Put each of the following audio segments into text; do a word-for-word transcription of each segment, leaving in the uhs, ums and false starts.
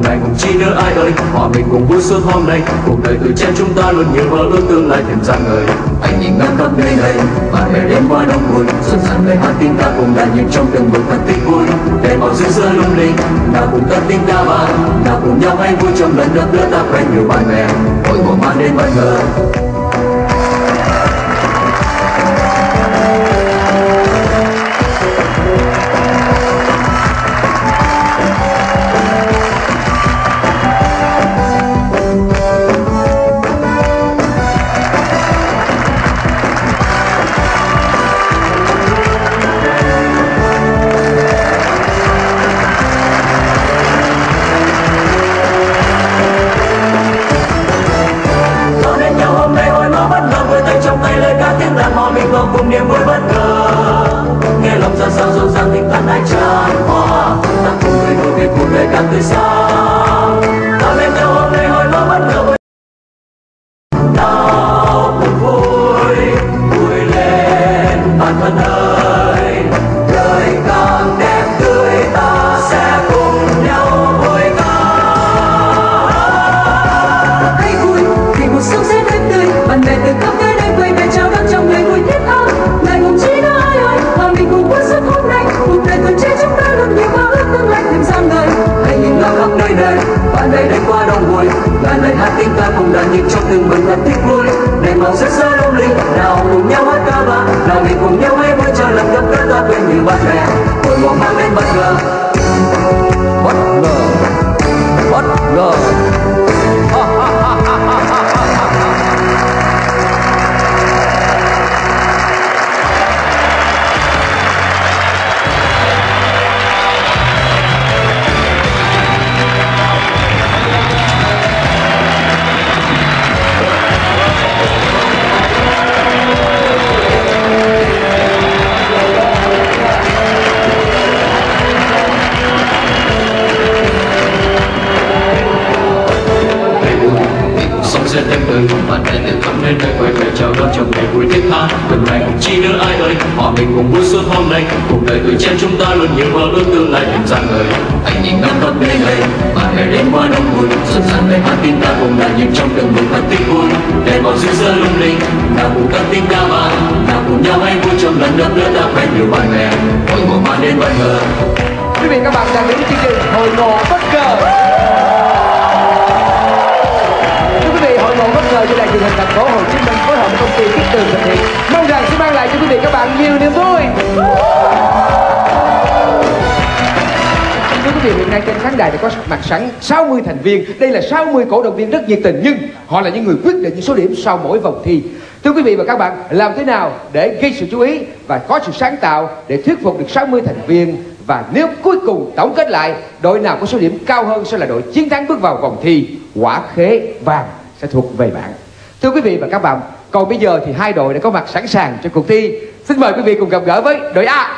này cùng chi nữa ai ơi, hòa mình cùng vui suốt hôm nay. Cuộc đời từ trên chúng ta luôn như mơ ước tương lai thêm rạng ngời. Anh nhìn ngắm khắp nơi này, bạn bè đến qua đông vui, xuân sang lời hát tiếng ta cùng đàn nhịp trong từng bước thật tích vui. Để màu rực rỡ lung linh, nào cùng cất tiếng ca vang, nào cùng nhau hay vui trong lần đất nước ta quen nhiều bạn bè. Hội ngộ mang đến bất ngờ. Cùng niềm vui bất ngờ, nghe lòng ra sao dấu dàng tình tan ai tràn hòa, ta cùng người ngồi về cuộc đời càng tươi sáng. Ta bên nhau hôm nay hồi mơ bất ngờ, nào cùng vui vui lên bạn thân ơi, đời càng đẹp tươi ta sẽ cùng nhau vui ca. Hãy vui vì cuộc sống sẽ đẹp tươi, bạn bè từ khắp nơi đến quay về chào đón trong ngày vui thiết tha. Ngày cùng chi nữa ai ơi, mà mình cùng vui suốt hôm nay. Cuộc đời tuổi trẻ chúng ta luôn nhiều mơ ước tương lai thêm rạng ngời. Hãy nhìn ngắm khắp nơi đây, bạn bè đến qua đông vui, ngàn lời hát tiếng ca cùng đàn nhịp trong từng bần thật thích vui. Để màu rực rỡ lung linh, nào cùng nhau hát ca vang, nào mình cùng nhau hay vui cho lần gặp gỡ ta quên như bạn bè. Hội ngộ mang đến bất ngờ, bất ngờ, bất ngờ. Sẽ thêm từ bạn bè từ khắp nơi nơi quay về chào đón trong ngày vui thiết tha. Lần này cùng chi nữa ai ơi, hòa mình cùng vui suốt hôm nay. Cuộc đời tuổi trẻ chúng ta luôn nhiều mơ ước tương lai thêm rạng ngời. Anh nhìn ngắm khắp nơi này, bạn bè đến qua đông vui, xuân sang lời hát tiếng ta cùng đàn nhịp trong từng bước thật tích vui. Để màu rực rỡ lung linh, nào cùng cất tiếng ca vang, nào cùng nhau hay vui trong lần đất nước ta quen nhiều bạn bè. Hội ngộ mang đến bất ngờ. Quý vị các bạn đang đến chương trình Hội ngộ bất ngờ. Hội ngộ bất ngờ do đài truyền hình thành phố Hồ Chí Minh phối hợp với công ty Kiết Tường thực hiện, mong rằng sẽ mang lại cho quý vị các bạn nhiều niềm vui. Thưa quý vị, hiện nay trên khán đài đã có mặt sẵn sáu mươi thành viên. Đây là sáu mươi cổ động viên rất nhiệt tình, nhưng họ là những người quyết định những số điểm sau mỗi vòng thi. Thưa quý vị và các bạn, làm thế nào để gây sự chú ý và có sự sáng tạo để thuyết phục được sáu mươi thành viên? Và nếu cuối cùng tổng kết lại, đội nào có số điểm cao hơn sẽ là đội chiến thắng bước vào vòng thi. Quả khế vàng sẽ thuộc về bạn. Thưa quý vị và các bạn, còn bây giờ thì hai đội đã có mặt sẵn sàng cho cuộc thi. Xin mời quý vị cùng gặp gỡ với đội A.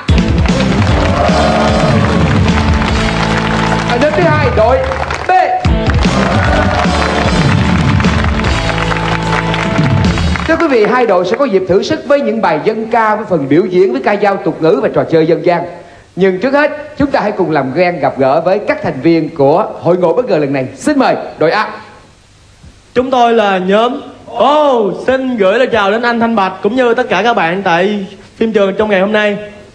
Ở đến thứ hai, đội B. Thưa quý vị, hai đội sẽ có dịp thử sức với những bài dân ca, với phần biểu diễn, với ca dao tục ngữ và trò chơi dân gian. Nhưng trước hết, chúng ta hãy cùng làm quen gặp gỡ với các thành viên của Hội ngộ bất ngờ lần này. Xin mời đội A. Chúng tôi là nhóm Ô, oh, xin gửi lời chào đến anh Thanh Bạch cũng như tất cả các bạn tại phim trường trong ngày hôm nay.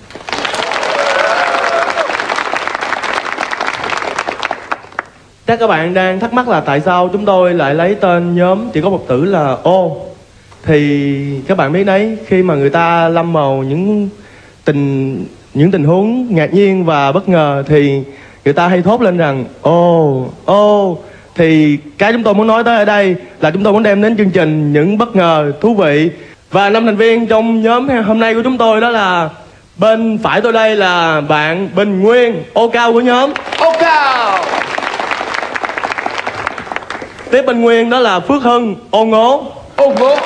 Chắc các bạn đang thắc mắc là tại sao chúng tôi lại lấy tên nhóm chỉ có một từ là ô. Thì các bạn biết đấy, khi mà người ta lâm vào những tình những tình huống ngạc nhiên và bất ngờ thì người ta hay thốt lên rằng ô, ô. Thì cái chúng tôi muốn nói tới ở đây là chúng tôi muốn đem đến chương trình những bất ngờ thú vị. Và năm thành viên trong nhóm hôm nay của chúng tôi đó là, bên phải tôi đây là bạn Bình Nguyên, ô cao của nhóm. Ô cao. Tiếp bên Nguyên đó là Phước Hưng, ô ngố. Ô ngố.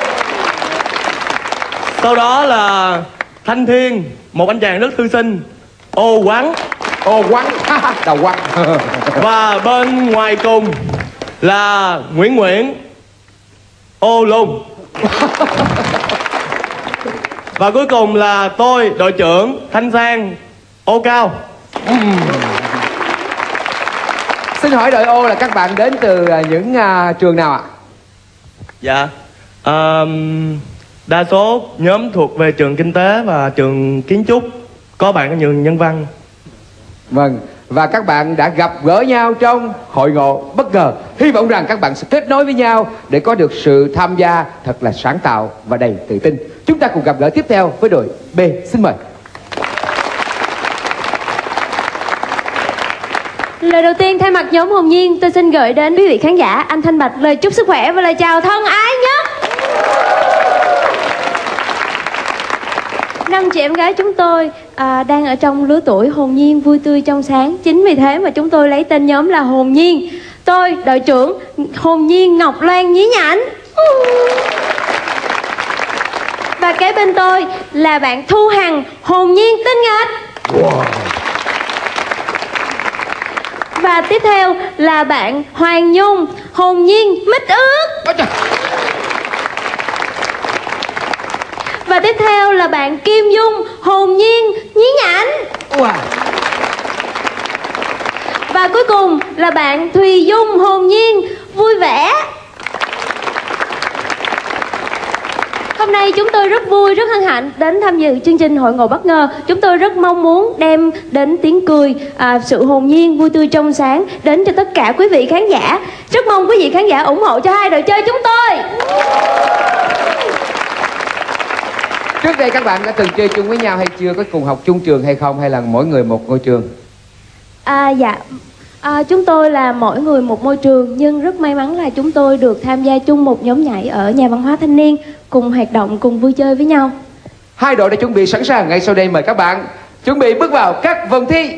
Sau đó là Thanh Thiên, một anh chàng rất thư sinh, ô quắn. Ô quắn, đầu quắn. Và bên ngoài cùng là Nguyễn Nguyễn, ô lùng. Và cuối cùng là tôi, đội trưởng Thanh Sang, ô cao. Xin hỏi đội ô là các bạn đến từ những uh, trường nào ạ? Dạ um, đa số nhóm thuộc về trường kinh tế và trường kiến trúc, có bạn ở trường nhân văn. Vâng, và các bạn đã gặp gỡ nhau trong hội ngộ bất ngờ. Hy vọng rằng các bạn sẽ kết nối với nhau để có được sự tham gia thật là sáng tạo và đầy tự tin. Chúng ta cùng gặp gỡ tiếp theo với đội B. Xin mời. Lời đầu tiên thay mặt nhóm Hồn Nhiên, tôi xin gửi đến quý vị khán giả anh Thanh Bạch lời chúc sức khỏe và lời chào thân ái nhất. Năm chị em gái chúng tôi à, đang ở trong lứa tuổi hồn nhiên, vui tươi, trong sáng. Chính vì thế mà chúng tôi lấy tên nhóm là Hồn Nhiên. Tôi, đội trưởng Hồn Nhiên Ngọc Loan Nhí Nhảnh. Và kế bên tôi là bạn Thu Hằng Hồn Nhiên Tinh Nghịch. Wow. Và tiếp theo là bạn Hoàng Nhung Hồn Nhiên Mít Ướt. Và tiếp theo là bạn Kim Dung Hồn Nhiên Nhí Nhảnh. Wow. Và cuối cùng là bạn Thùy Dung Hồn Nhiên Vui Vẻ. Hôm nay chúng tôi rất vui, rất hân hạnh đến tham dự chương trình Hội ngộ bất ngờ. Chúng tôi rất mong muốn đem đến tiếng cười, à, sự hồn nhiên, vui tươi trong sáng đến cho tất cả quý vị khán giả. Rất mong quý vị khán giả ủng hộ cho hai đội chơi chúng tôi. Trước đây các bạn đã từng chơi chung với nhau hay chưa? Có cùng học chung trường hay không? Hay là mỗi người một ngôi trường? À dạ, à, chúng tôi là mỗi người một môi trường. Nhưng rất may mắn là chúng tôi được tham gia chung một nhóm nhảy ở nhà văn hóa thanh niên, cùng hoạt động, cùng vui chơi với nhau. Hai đội đã chuẩn bị sẵn sàng. Ngay sau đây mời các bạn chuẩn bị bước vào các vòng thi.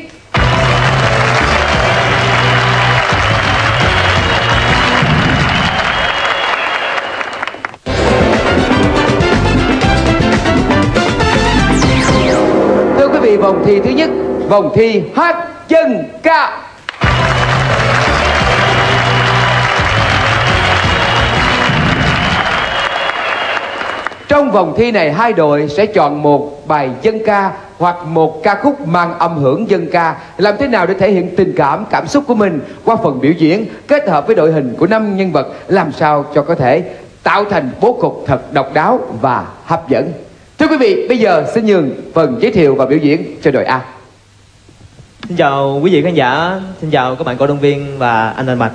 Thưa quý vị, vòng thi thứ nhất, vòng thi hát dân ca. Trong vòng thi này, hai đội sẽ chọn một bài dân ca hoặc một ca khúc mang âm hưởng dân ca. Làm thế nào để thể hiện tình cảm, cảm xúc của mình qua phần biểu diễn, kết hợp với đội hình của năm nhân vật, làm sao cho có thể tạo thành bố cục thật độc đáo và hấp dẫn. Thưa quý vị, bây giờ xin nhường phần giới thiệu và biểu diễn cho đội A. Xin chào quý vị khán giả, xin chào các bạn cổ động viên và anh Thanh Bạch.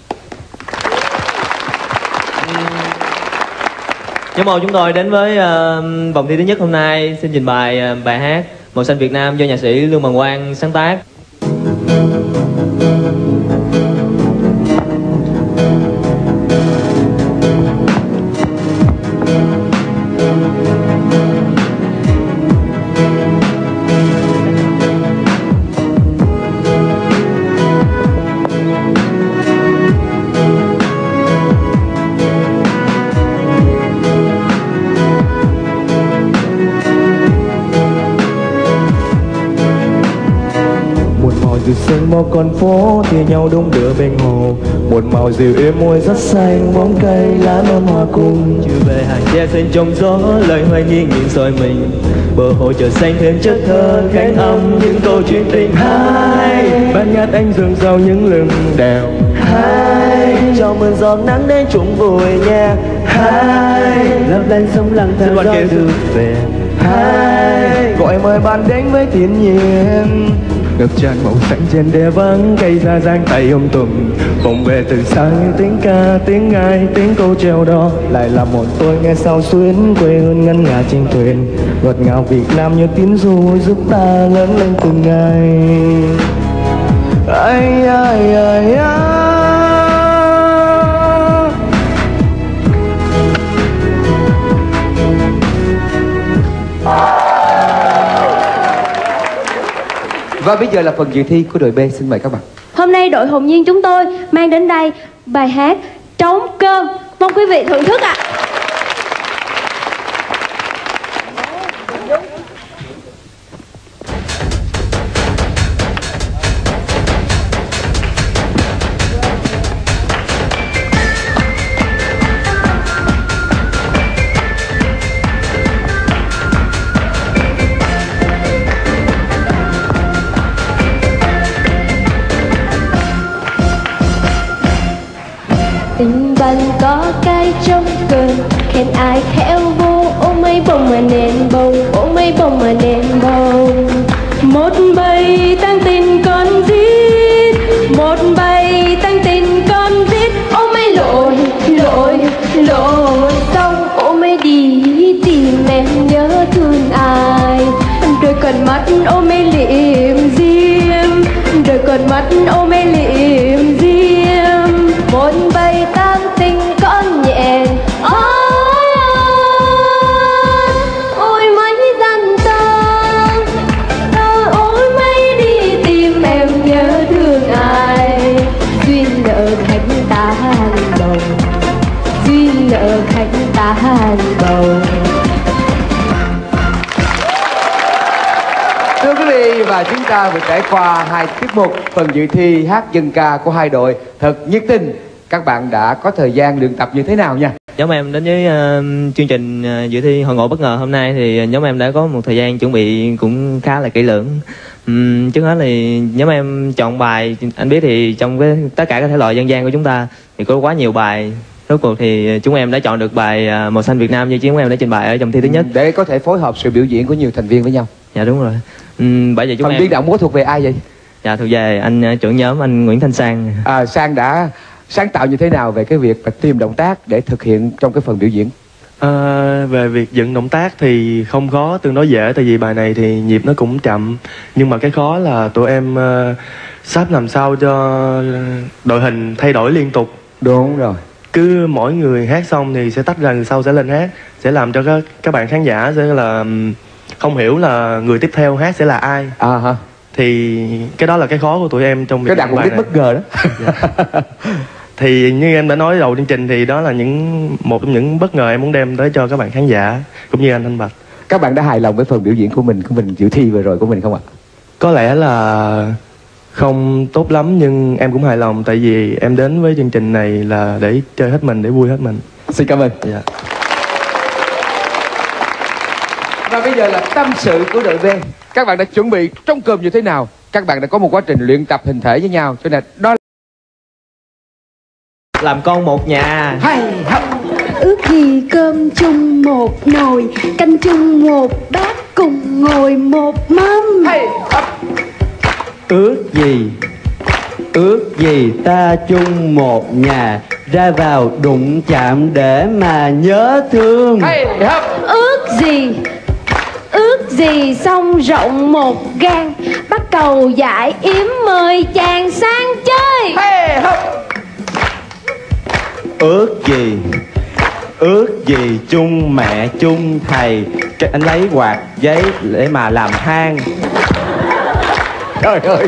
Nhóm một chúng tôi đến với uh, vòng thi thứ nhất hôm nay xin trình bày uh, bài hát Màu Xanh Việt Nam do nhạc sĩ Lương Bằng Quang sáng tác. Từ sương một con phố thì nhau đung đưa bên hồ, một màu dịu êm môi rất xanh, bóng cây lá mâm hoa cung. Chưa về hàng tre xanh trong gió, lời hoài nghi nhìn rồi mình, bờ hồ trời xanh thêm chất thơ khánh âm những câu chuyện tình hai. Ban ngát anh dương sau những lưng đèo hai, cho mưa giọt nắng đến chung vui nhạc hai, lấp lánh sông lặng thang gió đưa về hai, gọi mời bạn đến với thiên nhiên. Ngập tràn màu xanh trên đê vắng, cây ra giang tay ôm tùng, vòng về từ xa những tiếng ca, tiếng ai, tiếng câu treo đó. Lại là một tôi nghe sao xuyến, quê hương ngân nga trên thuyền, ngọt ngào Việt Nam như tiếng ru giúp ta lớn lên từng ngày. Ai ai ai ai. Và bây giờ là phần dự thi của đội B, xin mời các bạn. Hôm nay đội Hồn Nhiên chúng tôi mang đến đây bài hát Trống Cơm. Mong quý vị thưởng thức ạ. À. tình bạn có cái trong cơn khen ai khéo vô ôm mấy bông mà nền bông ôm mấy bông mà nền bông. Một bầy tăng tình con rít, một bầy tăng tình con rít, ôm mấy lội lội lội xong ôm mấy đi tìm em nhớ thương ai. Đôi con mắt ôm mấy liệm diêm, đôi con mắt ôm mấy liệm diêm. Một bầy tăng tình con nhẹ ôi mấy gian ta, ôi mấy đi tìm em nhớ thương ai. Duyên nợ khách ta hàn bầu, duyên nợ khách ta hàn bầu. Thưa quý vị, và chúng ta vừa trải qua hai tiết mục phần dự thi hát dân ca của hai đội thật nhiệt tình. Các bạn đã có thời gian luyện tập như thế nào nha? Nhóm em đến với uh, chương trình uh, dự thi Hội Ngộ Bất Ngờ hôm nay thì nhóm em đã có một thời gian chuẩn bị cũng khá là kỹ lưỡng. Um, trước hết thì nhóm em chọn bài, anh biết thì trong cái tất cả các thể loại dân gian của chúng ta thì có quá nhiều bài. Rốt cuộc thì chúng em đã chọn được bài uh, Màu Xanh Việt Nam như chúng em đã trình bày ở trong thi thứ nhất. Để có thể phối hợp sự biểu diễn của nhiều thành viên với nhau. Dạ đúng rồi. Um, bởi vậy chúng Phần em... biên đạo múa thuộc về ai vậy? Dạ thuộc về anh uh, trưởng nhóm anh Nguyễn Thanh Sang. À, Sang đã sáng tạo như thế nào về cái việc mà tìm động tác để thực hiện trong cái phần biểu diễn? À, về việc dựng động tác thì không khó, tương đối dễ, tại vì bài này thì nhịp nó cũng chậm. Nhưng mà cái khó là tụi em uh, sắp làm sao cho đội hình thay đổi liên tục. Đúng rồi. Cứ mỗi người hát xong thì sẽ tách ra, người sau sẽ lên hát, sẽ làm cho các các bạn khán giả sẽ là không hiểu là người tiếp theo hát sẽ là ai. À hả? Thì cái đó là cái khó của tụi em trong việc cái đặc biệt bất ngờ đó. Dạ. Thì như em đã nói đầu chương trình thì đó là những một trong những bất ngờ em muốn đem tới cho các bạn khán giả cũng như anh Thanh Bạch. Các bạn đã hài lòng với phần biểu diễn của mình của mình dự thi vừa rồi của mình không ạ? Có lẽ là không tốt lắm nhưng em cũng hài lòng, tại vì em đến với chương trình này là để chơi hết mình, để vui hết mình. Xin cảm ơn. Dạ. Và bây giờ là tâm sự của đội B. Các bạn đã chuẩn bị trống cơm như thế nào? Các bạn đã có một quá trình luyện tập hình thể với nhau, cho nên đó làm con một nhà. hay hấp. Ước gì cơm chung một nồi, canh chung một bát, cùng ngồi một mâm. Hay hấp. Ước gì, ước gì ta chung một nhà, ra vào đụng chạm để mà nhớ thương. Hay hấp. Ước gì, ước gì sông rộng một gang, bắt cầu giải yếm mời chàng sang chơi. Hay hấp. Ước gì, ước gì chung mẹ chung thầy, cái anh lấy quạt giấy để mà làm hang. Trời ơi.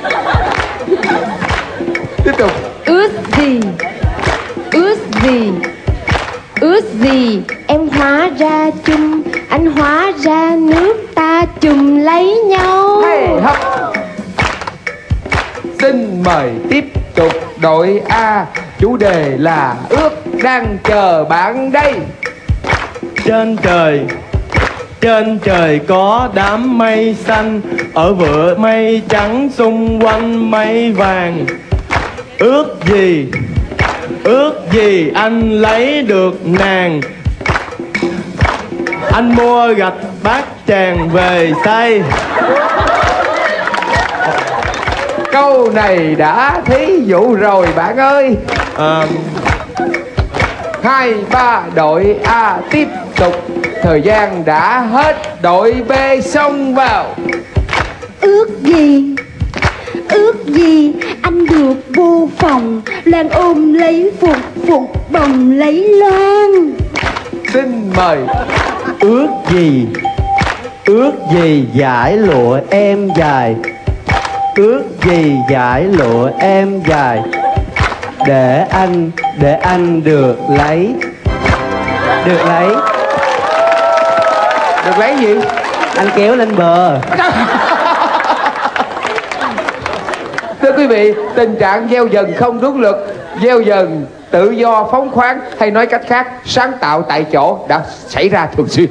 Tiếp tục. Ước gì, ước gì, ước gì em hóa ra chung, anh hóa ra nước, ta chùm lấy nhau. Hay hấp. Xin mời tiếp tục đội A. Chủ đề là ước đang chờ bạn đây. Trên trời, trên trời có đám mây xanh, ở vựa mây trắng xung quanh mây vàng. Ước gì, ước gì anh lấy được nàng, anh mua gạch bát tràng về xây. Câu này đã thí dụ rồi bạn ơi. À, Hai ba đội A tiếp tục. Thời gian đã hết, đội B xông vào. Ước gì, ước gì anh được vô phòng, Lan ôm lấy phục, phục bồng lấy Loan. Xin mời. Ước gì, ước gì giải lụa em dài, ước gì giải lụa em dài, để anh, để anh được lấy. Được lấy. Được lấy gì? Anh kéo lên bờ. Thưa quý vị, tình trạng gieo dần không đúng luật, gieo dần tự do phóng khoáng, hay nói cách khác sáng tạo tại chỗ đã xảy ra thường xuyên.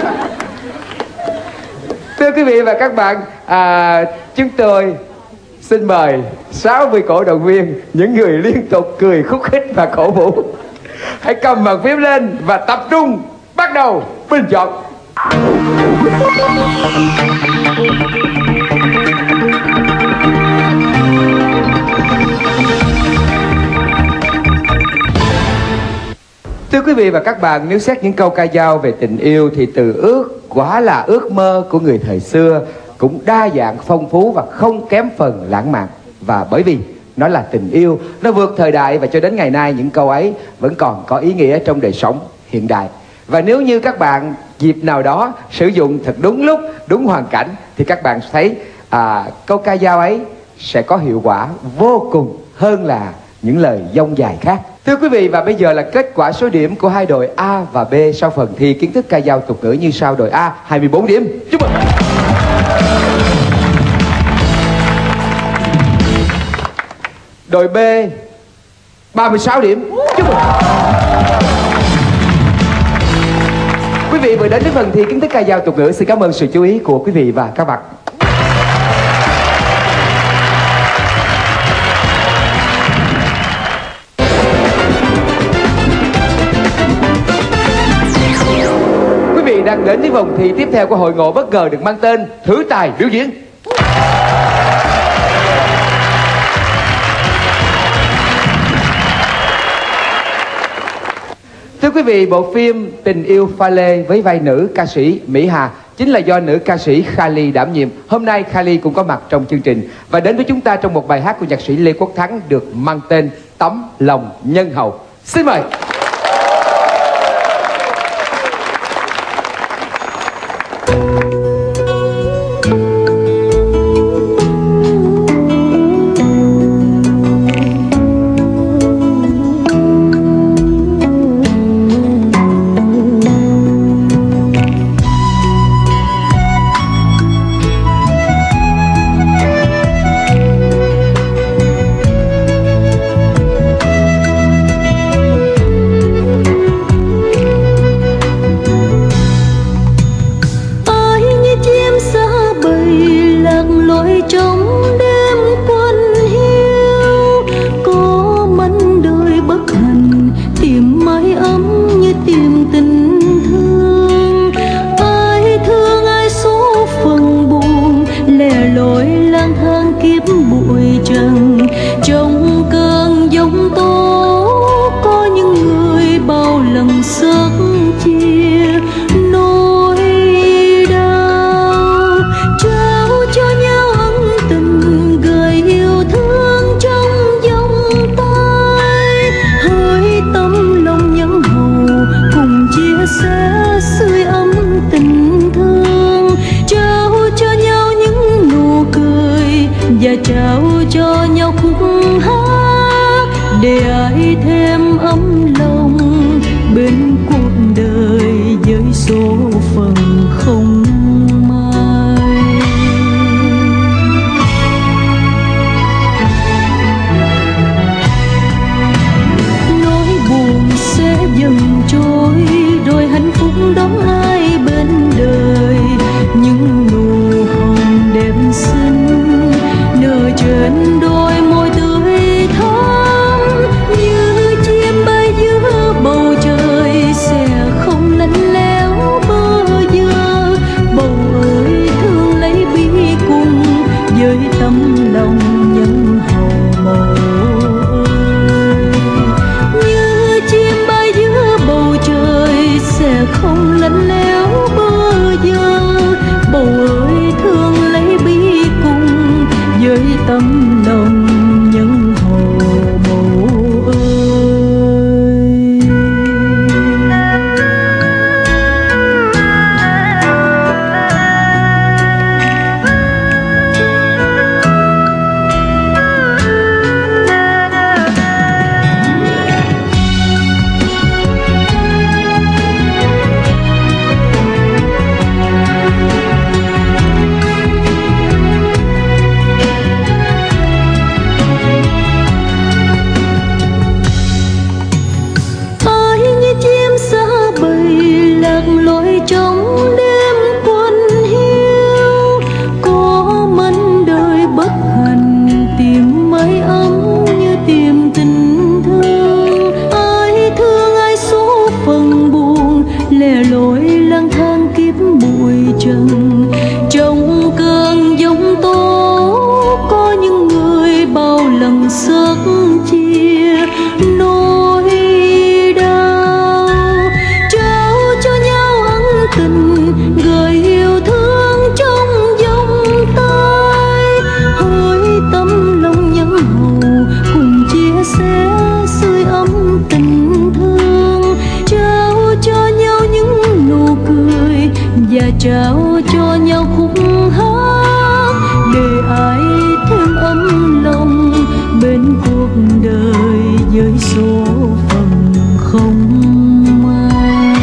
Thưa quý vị và các bạn, à, chúng tôi xin mời sáu mươi cổ động viên, những người liên tục cười khúc khích và cổ vũ, hãy cầm bàn phím lên và tập trung bắt đầu bình chọn. Thưa quý vị và các bạn, nếu xét những câu ca dao về tình yêu thì từ ước quả là ước mơ của người thời xưa cũng đa dạng, phong phú và không kém phần lãng mạn. Và bởi vì nó là tình yêu, nó vượt thời đại và cho đến ngày nay những câu ấy vẫn còn có ý nghĩa trong đời sống hiện đại. Và nếu như các bạn dịp nào đó sử dụng thật đúng lúc, đúng hoàn cảnh thì các bạn sẽ thấy à, câu ca dao ấy sẽ có hiệu quả vô cùng hơn là những lời dông dài khác. Thưa quý vị, và bây giờ là kết quả số điểm của hai đội A và B sau phần thi kiến thức ca dao tục ngữ như sau. Đội A hai mươi bốn điểm. Chúc mừng. Đội B ba mươi sáu điểm. Chúc mừng. Quý vị vừa đến với phần thi kiến thức ca dao tục ngữ. Xin cảm ơn sự chú ý của quý vị và các bạn. Quý vị đang đến với vòng thi tiếp theo của hội ngộ bất ngờ được mang tên Thử Tài Biểu Diễn. Thưa quý vị, bộ phim Tình Yêu Pha Lê với vai nữ ca sĩ Mỹ Hà chính là do nữ ca sĩ Kali đảm nhiệm. Hôm nay Kali cũng có mặt trong chương trình và đến với chúng ta trong một bài hát của nhạc sĩ Lê Quốc Thắng được mang tên Tấm Lòng Nhân Hậu. Xin mời. Bầu trời sẽ không lạnh lẽo. tình thương, trao cho nhau những nụ cười và trao cho nhau khúc hát, để ai thêm ấm lòng bên cuộc đời với số phận không may.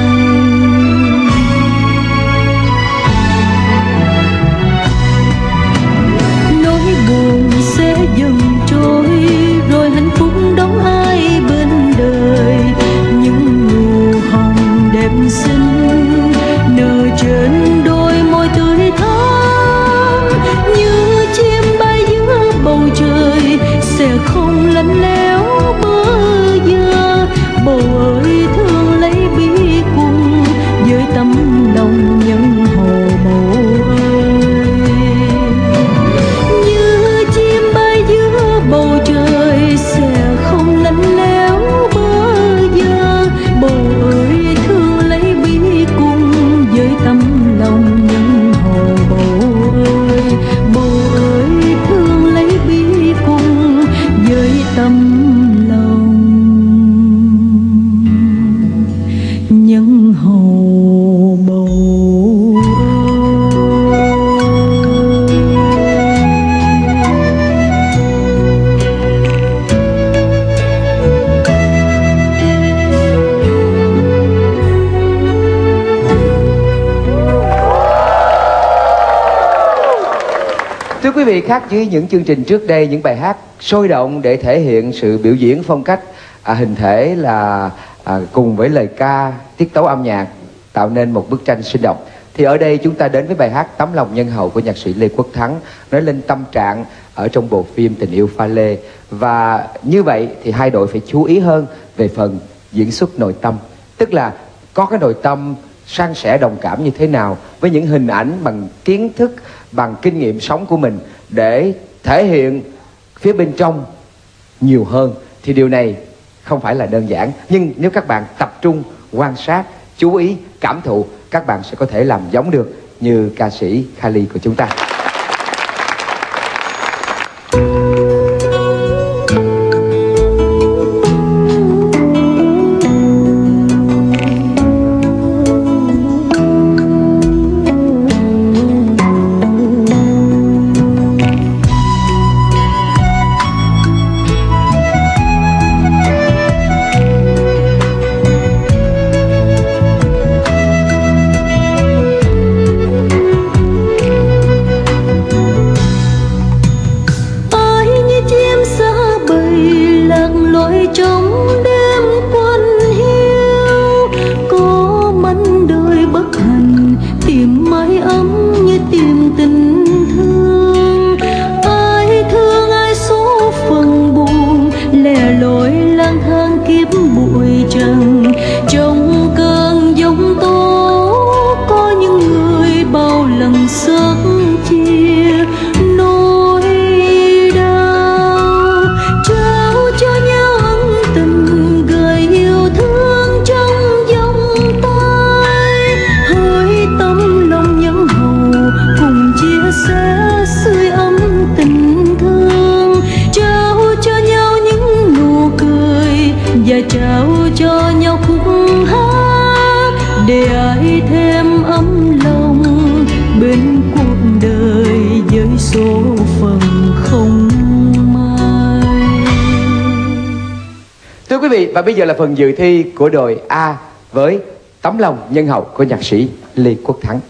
Nỗi buồn sẽ dần trôi, rồi hạnh phúc đón ai bên đời. Những nụ hồng đẹp xinh nở trên đôi môi tươi thắm, như chim bay giữa bầu trời sẽ không lạnh lẽo bơ vơ. Bầu ơi thương lấy bí cùng với tấm lòng nhân hồ bầu ơi. Như chim bay giữa bầu trời sẽ không lạnh lẽo bơ vơ. Bầu ơi thương lấy bí cùng với tấm lòng nhân hồ bầu ơi. Bầu ơi thương lấy bí cùng với tấm lòng nhân hồ bầu Thưa quý vị, khác với những chương trình trước đây, những bài hát sôi động để thể hiện sự biểu diễn phong cách à, hình thể là à, cùng với lời ca, tiết tấu âm nhạc tạo nên một bức tranh sinh động, thì ở đây chúng ta đến với bài hát Tấm Lòng Nhân Hậu của nhạc sĩ Lê Quốc Thắng, nói lên tâm trạng ở trong bộ phim Tình Yêu Pha Lê. Và như vậy thì hai đội phải chú ý hơn về phần diễn xuất nội tâm, tức là có cái nội tâm san sẻ đồng cảm như thế nào với những hình ảnh bằng kiến thức, bằng kinh nghiệm sống của mình để thể hiện phía bên trong nhiều hơn. Thì điều này không phải là đơn giản, nhưng nếu các bạn tập trung quan sát, chú ý, cảm thụ, các bạn sẽ có thể làm giống được như ca sĩ Kali của chúng ta. Và bây giờ là phần dự thi của đội A với Tấm Lòng Nhân Hậu của nhạc sĩ Lê Quốc Thắng.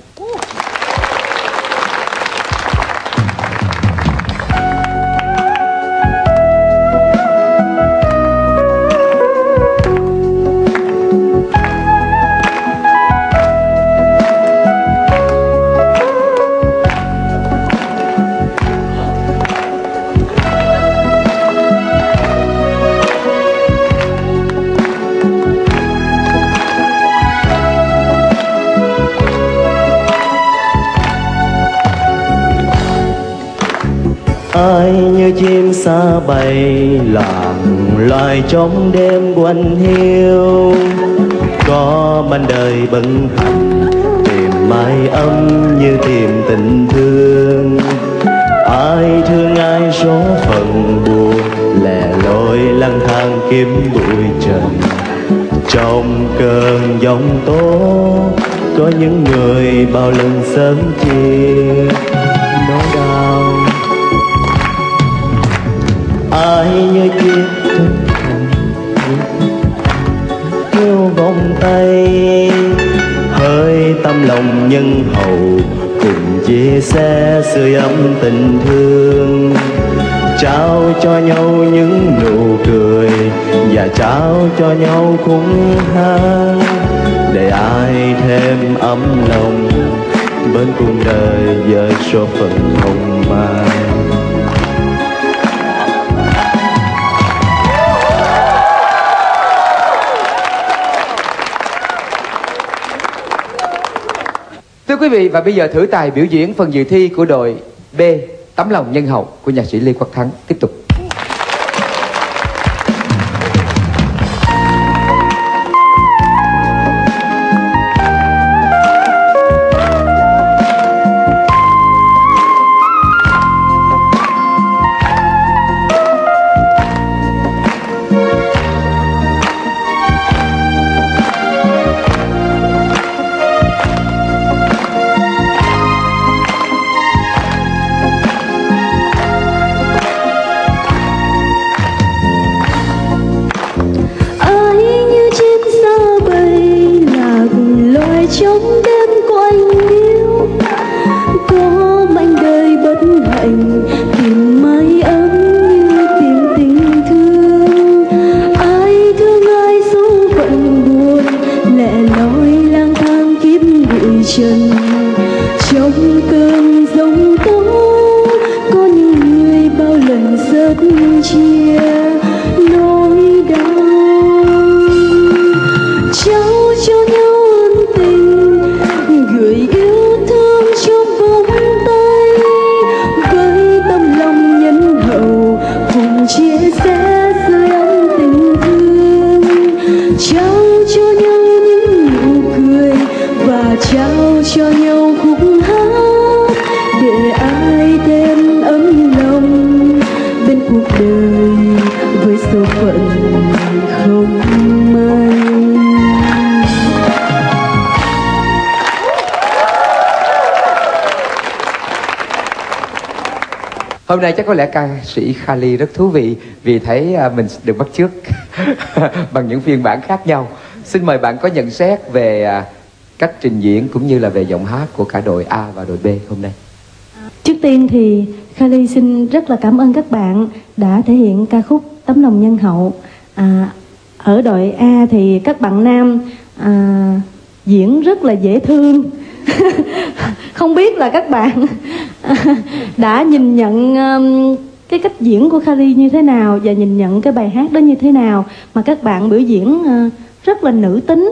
Ai như chim xa bay lặng loài trong đêm quanh hiu, có ban đời bận hành tìm mái ấm như tìm tình thương. Ai thương ai số phận buồn lẻ loi lội lang thang kiếm bụi trần. Trong cơn giông tố có những người bao lần sớm chia nỗi đau. Ai như chiếc chân thành yêu vòng tay, hơi tâm lòng nhân hậu cùng chia sẻ sưởi ấm tình thương. Trao cho nhau những nụ cười và trao cho nhau khúc hát, để ai thêm ấm lòng bên cuộc đời với số phận không mai. Thưa quý vị, và bây giờ thử tài biểu diễn phần dự thi của đội B, Tấm lòng nhân hậu của nhạc sĩ Lê Quốc Thắng tiếp tục. Trong đêm quanh liêu có mảnh đời bất hạnh, tìm mái ấm như tìm tình thương. Ai thương ai số phận buồn, lẻ loi lang thang kiếm bụi trần. Trong cơn giông tố có những người bao lần rất chia nỗi đau. Trao cho nhau người yêu thương trong vòng tay, với tâm lòng nhân hậu cùng chia sẻ sưởi ấm tình thương. Trao cho nhau những nụ cười và trao cho nhau khúc hát, để ai thêm ấm lòng bên cuộc đời với số phận không may. Hôm nay chắc có lẽ ca sĩ Khalid rất thú vị vì thấy mình được bắt chước bằng những phiên bản khác nhau. Xin mời bạn có nhận xét về cách trình diễn cũng như là về giọng hát của cả đội A và đội B hôm nay. Trước tiên thì Khalid xin rất là cảm ơn các bạn đã thể hiện ca khúc Tấm lòng nhân hậu. À, ở đội A thì các bạn nam à, diễn rất là dễ thương. Không biết là các bạn đã nhìn nhận um, cái cách diễn của Khalid như thế nào và nhìn nhận cái bài hát đó như thế nào mà các bạn biểu diễn uh, rất là nữ tính.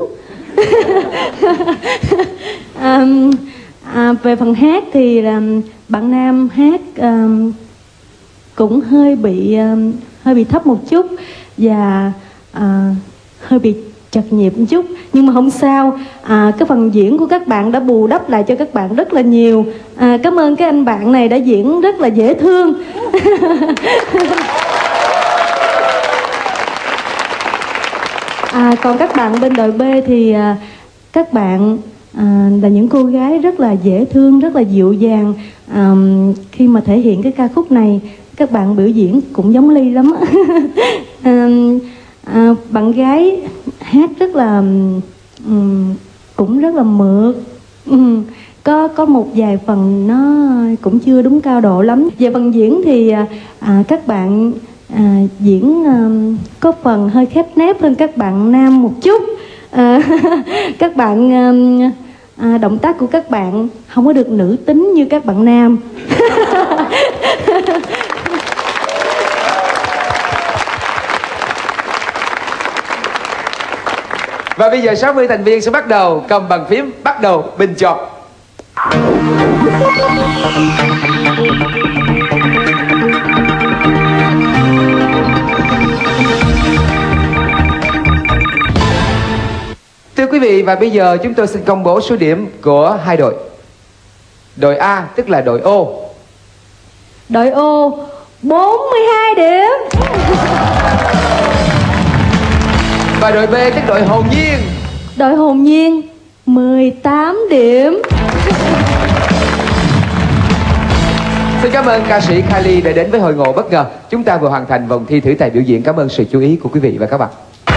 um, à, về phần hát thì um, bạn nam hát um, cũng hơi bị um, hơi bị thấp một chút và uh, hơi bị chật nhịp một chút, nhưng mà không sao. À, cái phần diễn của các bạn đã bù đắp lại cho các bạn rất là nhiều. À, cảm ơn cái anh bạn này đã diễn rất là dễ thương. À, còn các bạn bên đội B thì à, các bạn à, là những cô gái rất là dễ thương, rất là dịu dàng. À, khi mà thể hiện cái ca khúc này, các bạn biểu diễn cũng giống Ly lắm. à, à, bạn gái hát rất là um, cũng rất là mượt. Um, có có một vài phần nó cũng chưa đúng cao độ lắm. Về phần diễn thì à, các bạn à, diễn à, có phần hơi khép nép hơn các bạn nam một chút. À, các bạn à, à, động tác của các bạn không có được nữ tính như các bạn nam. Và bây giờ sáu mươi thành viên sẽ bắt đầu cầm bàn phím, bắt đầu bình chọn. Thưa quý vị, và bây giờ chúng tôi xin công bố số điểm của hai đội. Đội A tức là đội O. Đội O bốn mươi hai điểm. Và đội B tức đội hồn nhiên. Đội hồn nhiên mười tám điểm. Xin cảm ơn ca sĩ Kylie đã đến với Hội Ngộ Bất Ngờ. Chúng ta vừa hoàn thành vòng thi thử tài biểu diễn. Cảm ơn sự chú ý của quý vị và các bạn.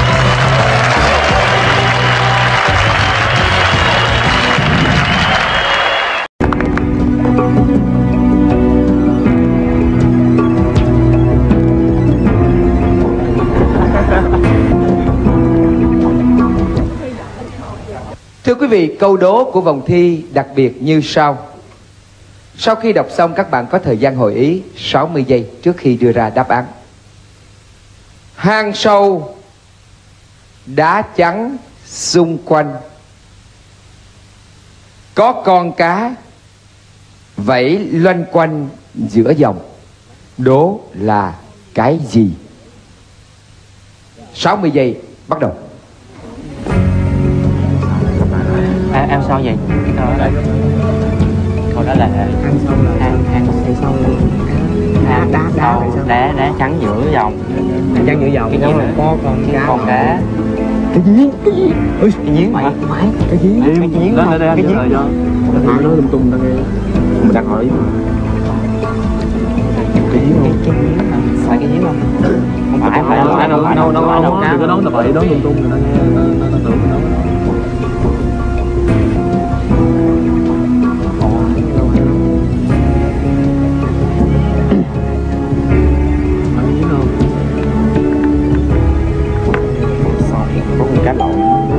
Thưa quý vị, câu đố của vòng thi đặc biệt như sau. Sau khi đọc xong, các bạn có thời gian hội ý sáu mươi giây trước khi đưa ra đáp án. Hang sâu, đá trắng xung quanh, có con cá vẫy loanh quanh giữa dòng. Đố là cái gì? sáu mươi giây bắt đầu. Em, em sao vậy? Câu đó là câu đó là hang sâu là hang hang sâu đá đá đá đá đá trắng giữa dòng. Đá trắng giữa dòng. Cái gì mà có con cá. Con cá. Cái giếng. Cái giếng. Ôi, cái giếng mày. Mày. Cái giếng. Cái giếng. Đó đây cái giếng. Nó nói lung tung ta nghe. Mình đặt hỏi. Cái giếng không? Cái giếng. Phải cái giếng không? Không phải phải đâu phải đâu phải đâu đâu đâu. Đừng có nói là vậy, đó lung tung người ta nghe nó tưởng nó. Cá lộn.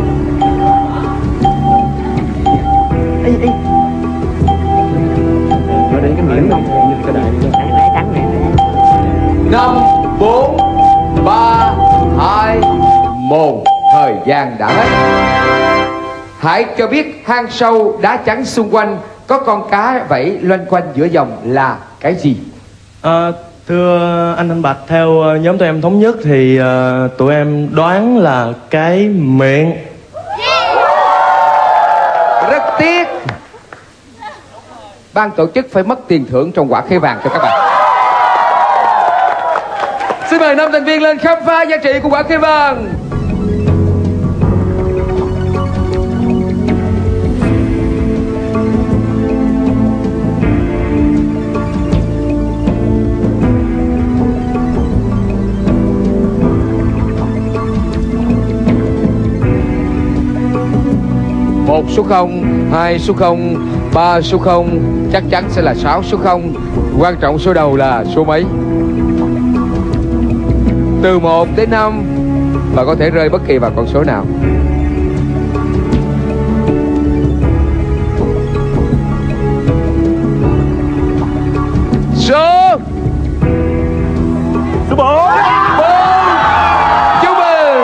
Ê ê. Nó đến cái miệng không? Cái đại đá trắng này. Năm, bốn, ba, hai, một. Thời gian đã hết. Hãy cho biết hang sâu đá trắng xung quanh, có con cá vẫy loanh quanh giữa dòng là cái gì? À, thưa anh Thanh Bạch, theo nhóm tụi em thống nhất thì uh, tụi em đoán là cái miệng. Rất tiếc, ban tổ chức phải mất tiền thưởng trong quả khế vàng cho các bạn. Xin mời năm thành viên lên khám phá giá trị của quả khế vàng. Một số không, hai số không, ba số không, chắc chắn sẽ là sáu số không. Quan trọng số đầu là số mấy? Từ một đến năm và có thể rơi bất kỳ vào con số nào. Số Số bốn. Chúc mừng.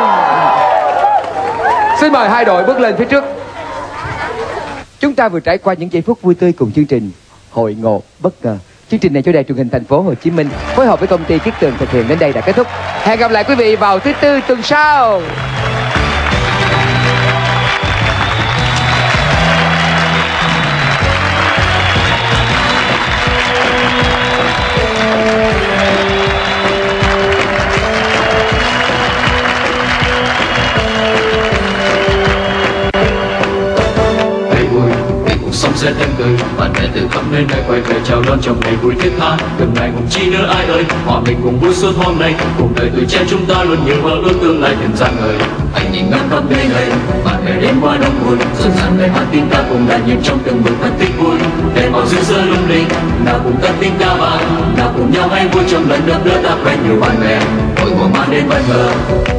Xin mời hai đội bước lên phía trước. Chúng ta vừa trải qua những giây phút vui tươi cùng chương trình Hội Ngộ Bất Ngờ. Chương trình này do Đài Truyền hình Thành phố Hồ Chí Minh phối hợp với công ty Kiết Tường thực hiện đến đây đã kết thúc. Hẹn gặp lại quý vị vào thứ tư tuần sau. Sống sẽ đem cười, bạn bè từ khắp nơi nơi quay về chào đón trong ngày vui thiết tha. Đừng ngại ngùng chi nữa ai ơi, hòa mình cùng vui suốt hôm nay. Cuộc đời tuổi trẻ chúng ta luôn nhiều mơ ước tương lai đừng rạng ngời. Anh nhìn ngắm khắp nơi này, bạn bè đến qua đông buồn, xuân sang bên hát tin ta cùng đại nhiệt trong từng bữa thật tích vui. Đèn màu rực rỡ lung linh, nào cùng cất tiếng ca vang, nào cùng nhau hay vui trong lần đớp đỡ ta quen nhiều bạn bè. Hội ngộ mang đến bất ngờ.